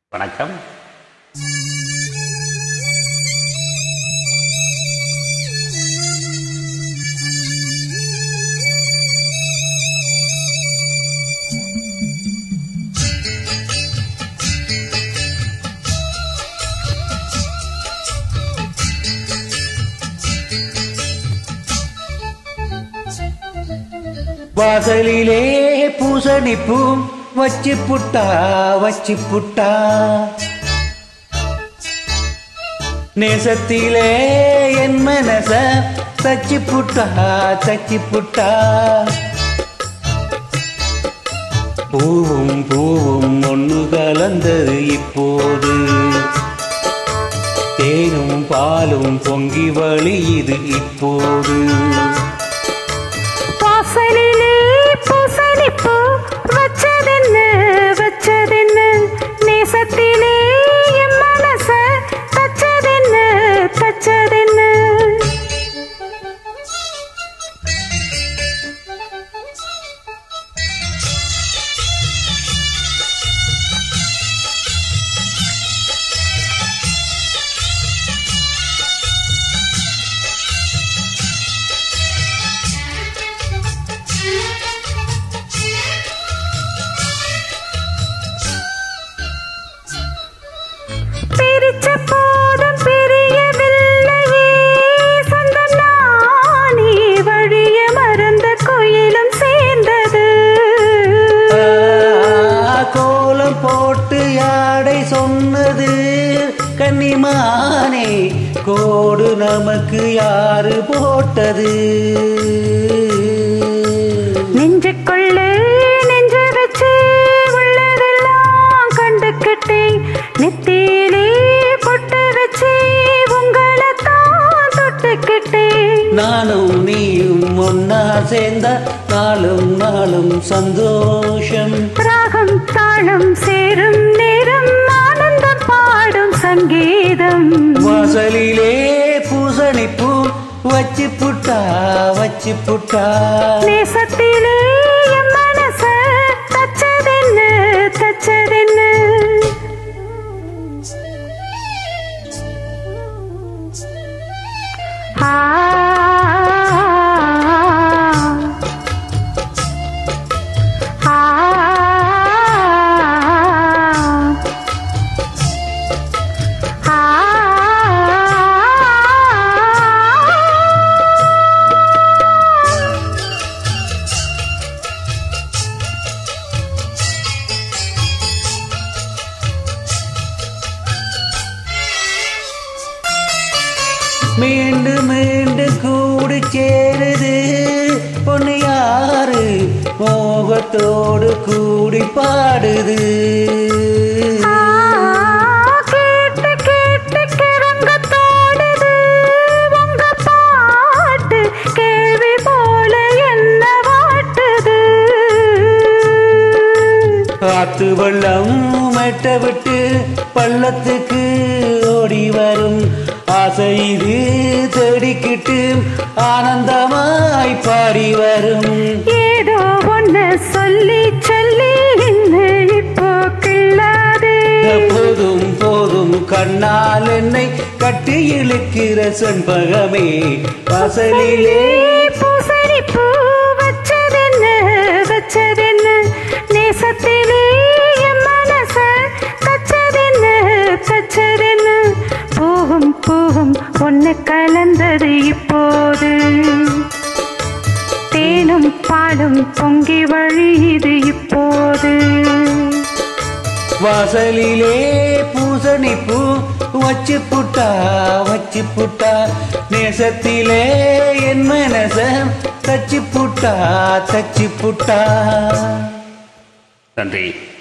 வணக்கம். வாசலிலே பூசணிப்பூ வச்சு புட்டா நேசத்திலே என் மனச தச்சு புட்டா பூவும் பூவும் ஒன்று கலந்தது இப்போது தேனும் பாலும் பொங்கி வழியுது இப்போது வாசலிலே பூசணிப்பூ வச்சதென்ன நேசத்திலே என் மனச தச்சதென்ன போட்டு யாடை சொன்னது கன்னிமானே கோடு நமக்கு யாரு போட்டது நெஞ்சுக்குள்ள நெஞ்சு வச்சு உள்ளதெல்லாம் கண்டுக்கிட்டேன் நெத்தியிலே பொட்டு வச்சு உங்களை தான் தொட்டுக்கிட்டேன் நானும் நீயும் ஒன்னா சேர்ந்த நாளும் சந்தோஷம் ராகம் தாளம் சேரும் நேரம் ஆனந்தம் பாடும் சங்கீதம் வாசலிலே பூசணிப்பூ வச்சு புட்டா நேசத்திலே என் மனச தச்சதென்ன மீண்டு கூடி சேருது பொண்ணு யாரு மோகத்தோடு கூடி பாடுது கேட்டு கிறங்கத்தோடுது உங்க பாட்டு கேள்வி போல என்ன வாட்டுது காத்து வெள்ளம் மெட்ட விட்டு பள்ளத்துக்கு ஓடி வரும் ஆசை இது தேடிக்கிட்டு ஆனந்தமாய் பாடி வரும் ஏதோ ஒன்னு சொல்லி இன்னும் இப்போ கிள்ளாது போதும் கண்ணால் என்னை கட்டி இழுக்கிற செண்பகமே வாசலிலே பூசணிப்பூ வச்சதென்ன நேசத்திலே என் மனச தச்சதென்ன பூவும் ஒன்னு கலந்தது இப்போது தேனும் பாலும் பொங்கி வழியுது இப்போது வாசலிலே பூசணிப்பூ வச்சு புட்டா நேசத்திலே என் மனச தச்சு புட்டா நன்றி.